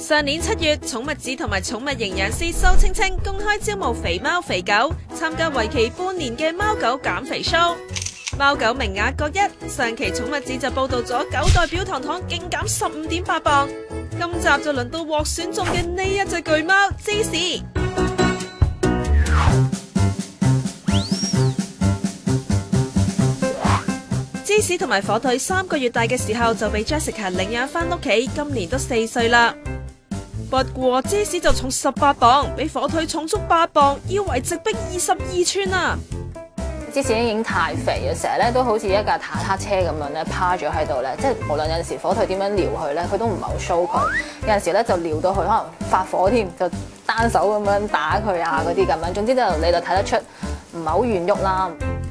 上年7月，寵物誌同埋寵物營養師蘇青青公開招募肥貓肥狗，參加為期半年嘅貓狗減肥 show。貓狗名額各一，上期寵物誌就報道咗狗代表糖糖勁減15.8磅，今集就輪到獲選中嘅呢一隻巨貓芝士。芝士同埋火腿3個月大嘅時候就俾 Jessica 領養翻屋企，今年都4歲啦。不過芝士就重18磅，比火腿重足8磅，腰圍直逼22寸啊！ 芝士已經太肥啊，成日咧都好似一架坦克車咁樣咧趴咗喺度咧，即係無論有陣時火腿點樣撩佢咧，佢都唔係好 show 佢。有陣時咧就撩到佢可能發火添，就單手咁樣打佢啊嗰啲咁樣。總之就你就睇得出唔係好願喐啦。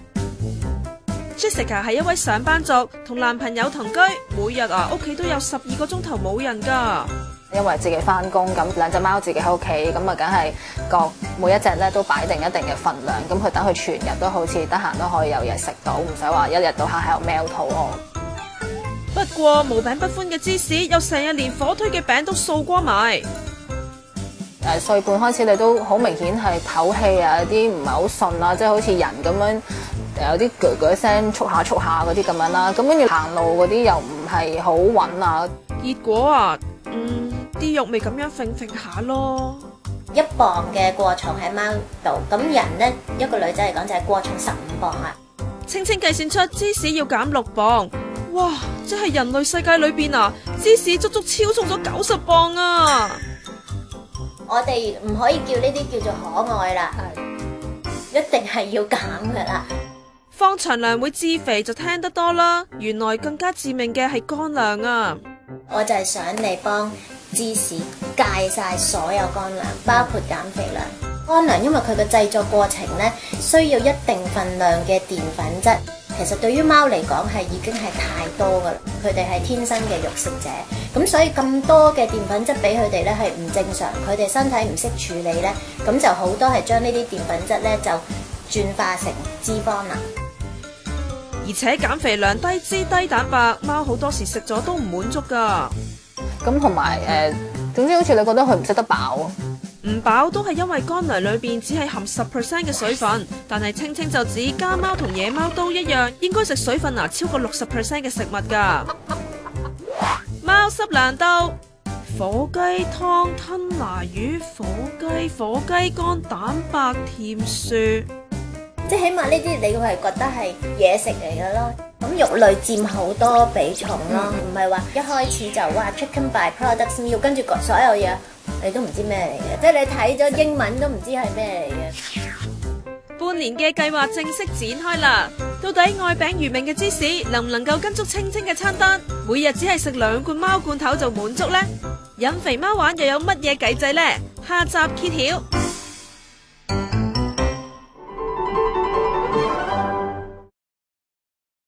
Jessica 係一位上班族，同男朋友同居，每日屋企都有12個鐘頭冇人㗎。 因為自己翻工，咁兩隻貓自己喺屋企，咁啊梗係每一隻咧都擺定一定嘅份量，咁佢等佢全日都好似得閒都可以有嘢食到，唔使話一日到黑喺度喵肚餓。 不過無餅不歡嘅芝士，又成日連火腿嘅餅都掃光埋。 歲半開始你都好明顯係唞氣啊，有啲唔係好順啊，即係好似人咁樣有啲鋸鋸聲，觸下嗰啲咁樣啦。咁跟住行路嗰啲又唔係好穩啊。 結果啲肉咪咁樣揈揈下咯。 1磅嘅過重喺貓度，咁人呢，一個女仔嚟講就係過重15磅啦。 青青計算出芝士要減6磅，哇！即係人類世界裏邊芝士足足超重咗90磅啊！ 我哋唔可以叫呢啲叫做可愛啦，一定係要減噶啦。 放長糧會致肥就聽得多啦，原來更加致命嘅係乾糧啊！ 我就係想你幫芝士戒晒所有乾糧，包括減肥糧。乾糧因為佢嘅製作過程呢，需要一定份量嘅澱粉質，其實對於貓嚟講係已經係太多噶啦，佢哋係天生嘅肉食者，咁所以咁多嘅澱粉質俾佢哋呢係唔正常，佢哋身體唔識處理呢，咁就好多係將呢啲澱粉質呢就轉化成脂肪啦。 而且減肥糧低脂低蛋白，貓好多時食咗都唔滿足噶。 咁同埋總之好似你覺得佢唔食得飽， 唔飽都係因為乾糧裏邊只係含10% 嘅水分，但係青青就指家貓同野貓都一樣，應該食水分超過60% 嘅食物噶。貓濕糧到火雞湯吞拿魚，火雞乾蛋白甜薯。 即係起碼呢啲你會係覺得係嘢食嚟嘅咯，咁肉類佔好多比重咯，唔係話一開始就話 chicken by products 要跟住所有嘢你都唔知咩嚟嘅，即係你睇咗英文都唔知係咩嚟嘅。 半年嘅計劃正式展開啦，到底愛餅如命嘅芝士能唔能夠跟足青青嘅餐單，每日只係食2罐貓罐頭就滿足呢？引肥貓玩又有乜嘢計仔呢？下集揭曉。